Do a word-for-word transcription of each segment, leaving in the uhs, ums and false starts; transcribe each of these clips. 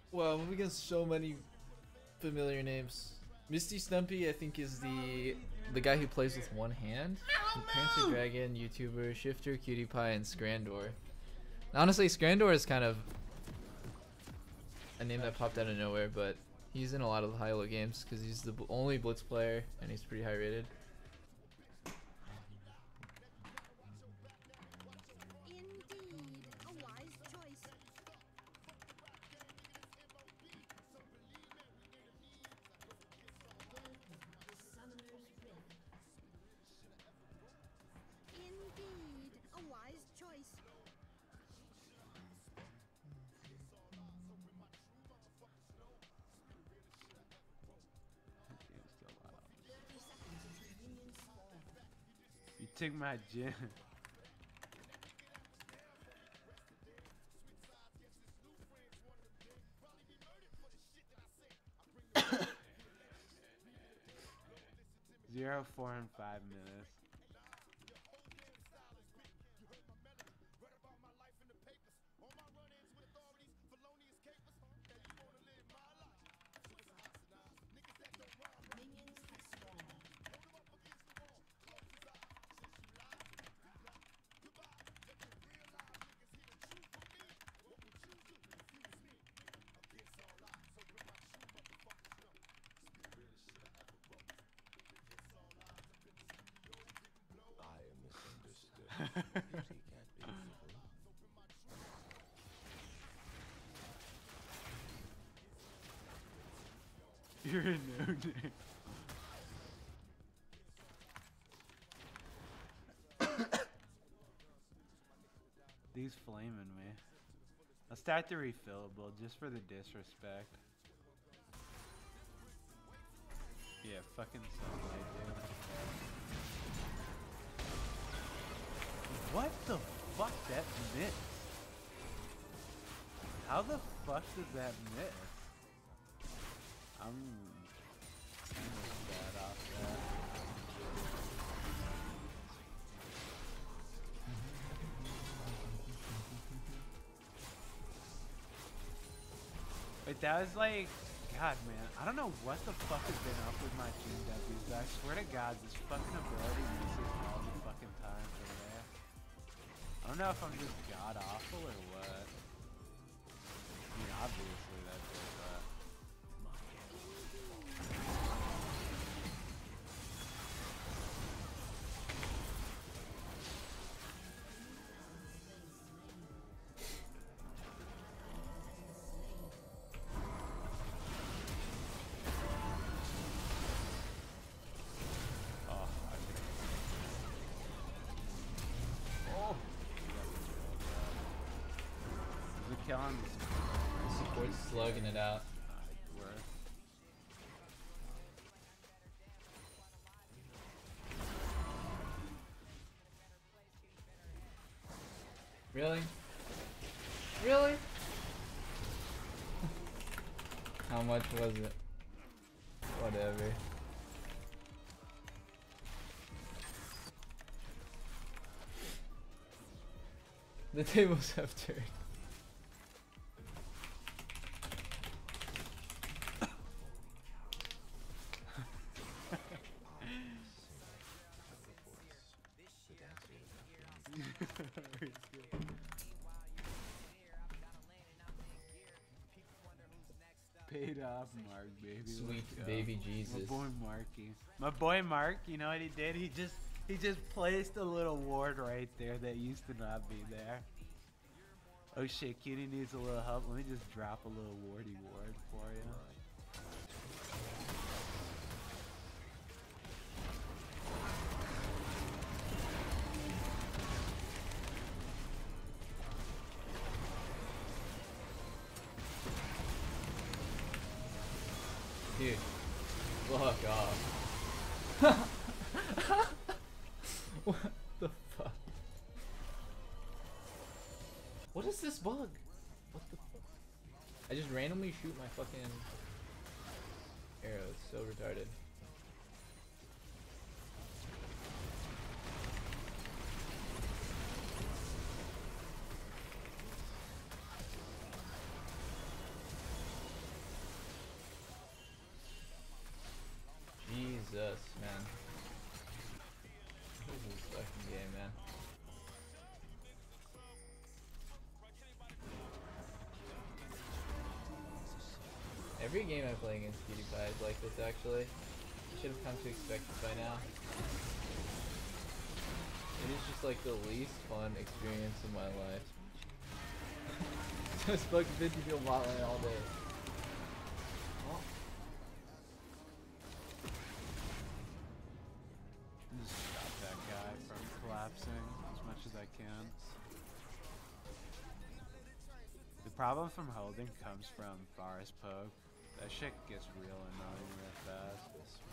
Wow, I'm against so many familiar names. Misty Stumpy, I think, is the the guy who plays with one hand. Prancer Dragon, YouTuber, Shifter, Cutie Pie, and Scrandor. Honestly, Scrandor is kind of a name that popped out of nowhere, but he's in a lot of the high-low games because he's the only Blitz player and he's pretty high rated. Indeed, a wise choice. Indeed, a wise choice. You took my gym. Zero, four, and five minutes. You're a no-name. These flaming me. Let's start the refillable just for the disrespect. Yeah, fucking sunlight, dude. What the fuck? That missed. How the fuck does that miss? I'm kind of bad off that. Wait, that was like, God, man, I don't know what the fuck has been up with my G Ws, but I swear to God, this fucking ability misses all the fucking time for there. I don't know if I'm just god awful or what. I mean, obviously that's it, but. Killing this Support slugging it out. Really? Really? How much was it? Whatever. The tables have turned. Paid off Mark, baby. Sweet baby Jesus. My boy Marky. My boy Mark, you know what he did? He just he just placed a little ward right there that used to not be there. Oh shit, Cutie needs a little help. Let me just drop a little wardy ward for you. Dude, fuck off. What the fuck? What is this bug? What the fuck? I just randomly shoot my fucking arrow. It's so retarded. Every game I play against PewDiePie is like this actually. Should have come to expect it by now. It is just like the least fun experience in my life. Just fucking fifty field bot lane all day. Oh. Just stop that guy from collapsing as much as I can. The problem from holding comes from Forest Poke. That shit gets real annoying real fast.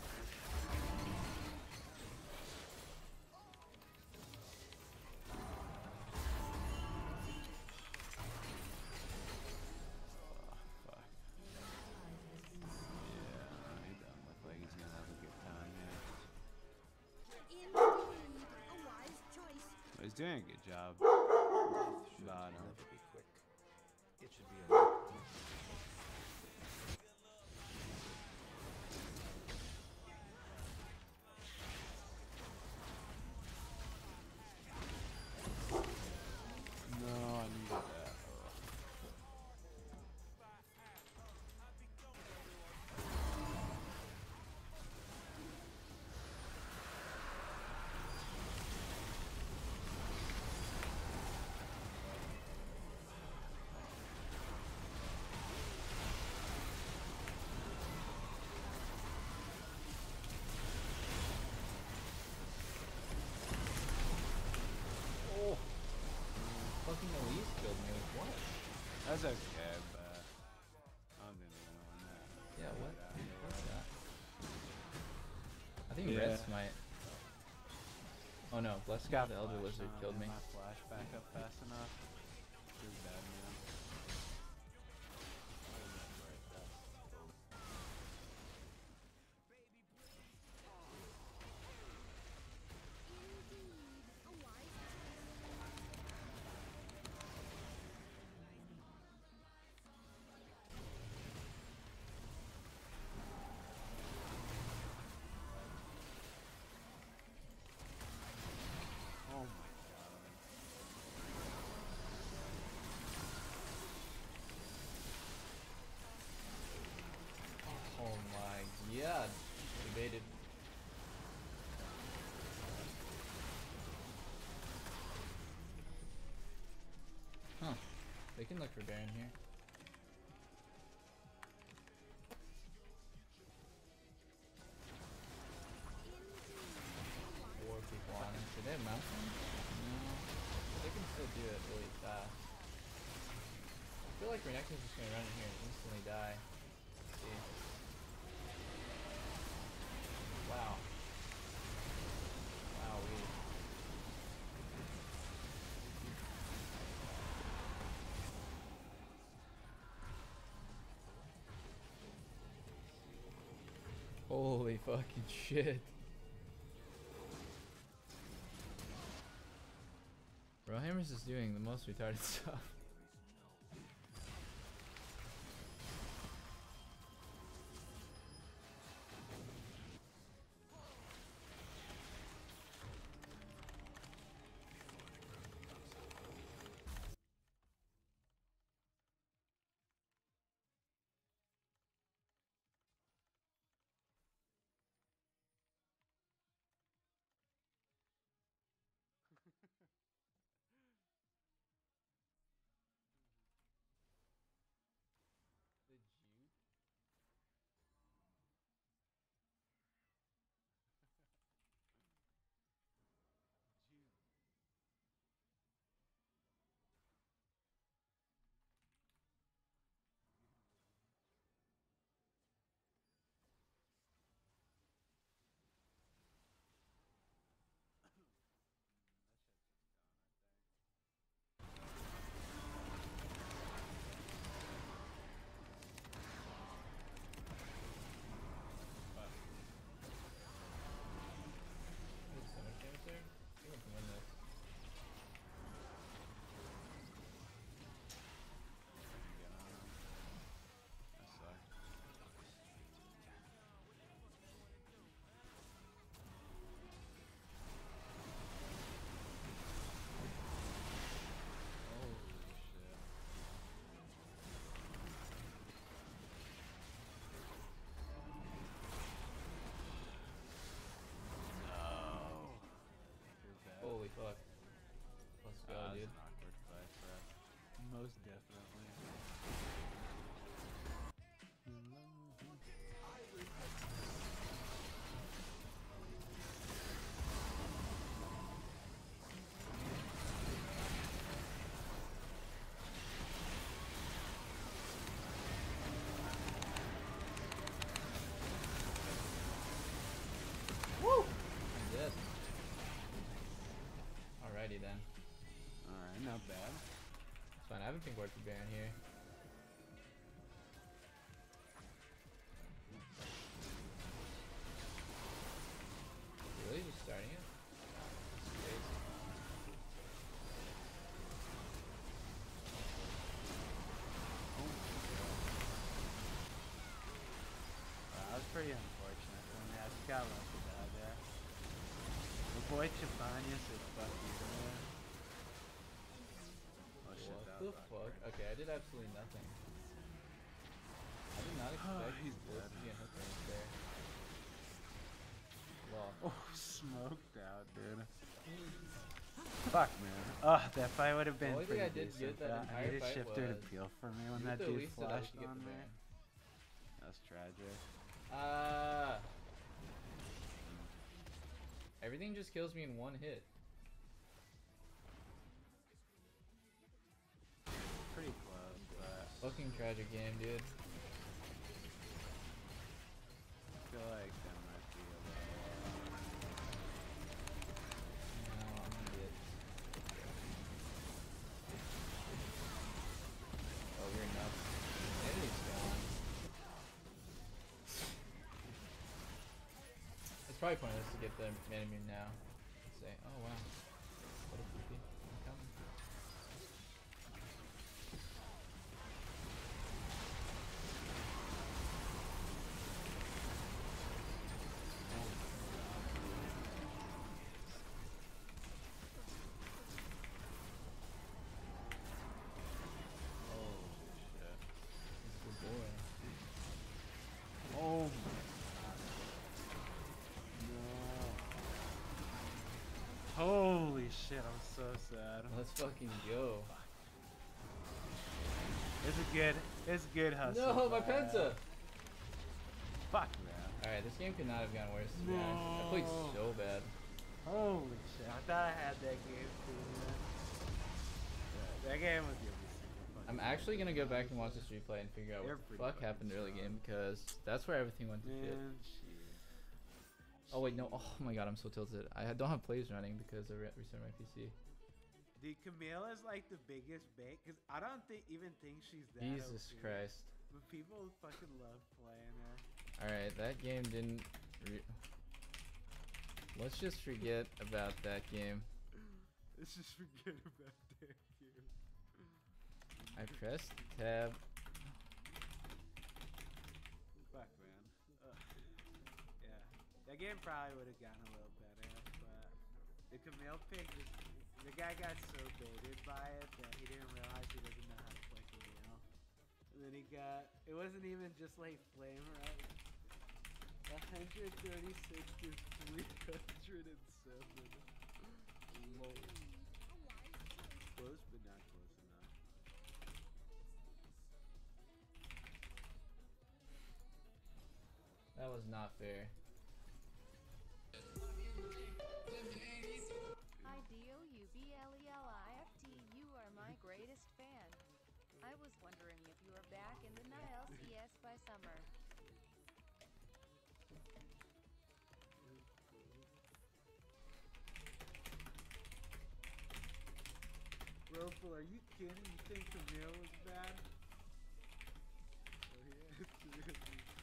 He's doing a good job. Bottom. It should be a No, I needed that. Oh. Fucking Elise killed me with what? That's okay, but I'm gonna go on that. Yeah, what? What's that? I think Yeah. Rest might. Oh no, Blessed God, the Elder Lizard killed me. My flash back up fast enough. Too bad, man. Oh my god. Oh my god. Evaded. Huh. They can look for Baron here. Four people on him. Should they have mounted him? No. But they can still do it really fast. I feel like Renekton's just gonna run in here and instantly die. Let's see. Wow. Wow, we. Holy fucking shit. Brohammers is doing the most retarded stuff. Most definitely. Woo! I'm dead. Alrighty then. Alright, not bad. It's fine. I haven't think worth the Baron here. Really? Just starting it? That's crazy. Oh my god. Wow, that was pretty unfortunate for me. I just got lucky out there. The boy Chibanya said fuck you, man. Oh shit, What that the was fuck? awkward. Okay, I did absolutely nothing. I did not expect he's this dead. to get hooked right there. Well, Oh, smoked out, dude. Fuck, man. Oh, that fight would have been only thing pretty I did decent. get that I entire needed fight Shifter to was peel for me when you that at dude least said I flashed should get on the me. Baron. That's tragic. Ah. Everything just kills me in one hit. Pretty close, but Fucking tragic game, dude. I feel like that might be a little... No, I'm gonna get. Oh, you're nuts. Enemy's gone. It's probably pointless to get the enemy now. Say, oh wow. What a P P. I'm coming. Oh, shit. It's good boy. Oh my god. No. Holy shit, I'm so sad. Let's fucking go. It's a good, it's a good hustle. No, my but- Penta! Fuck, man. Alright, this game could not have gone worse, to be honest. I played No. so bad. Holy shit. I thought I had that game too, man. Yeah, that game was gonna be super fun. I'm actually gonna go back and watch this replay and figure out They're what the pretty fuck fucking happened early strong. game because that's where everything went to shit. Man, shit. Oh wait, no. Oh my god, I'm so tilted. I don't have plays running because I re restarted my P C. Dude, Camille is like the biggest bait because I don't think even think she's that. Jesus O P, Christ. But people fucking love playing her. Alright, that game didn't... Re Let's just forget about that game. Let's just forget about that game. I pressed tab. Fuck, man. Ugh. Yeah. That game probably would have gotten a little better, but the Camille pick, just, the guy got so baited by it that he didn't realize he doesn't know how to play Camille. And then he got, it wasn't even just like flame right. one hundred thirty-six to three hundred seven. Lol. Close, but not close enough. That was not fair. Hi D O U B L E L I F T, you are my greatest fan. I was wondering if you are back in the N I L C S by summer. Rofel, are you kidding? You think Camille was bad? Oh yeah, it's really.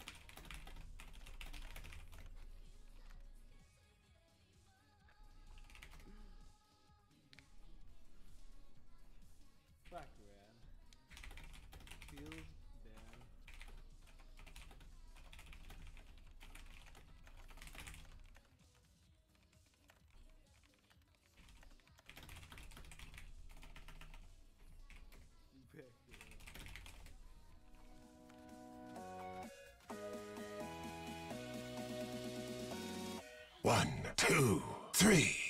Fuck, man. Feels bad. Back there. One, two, three.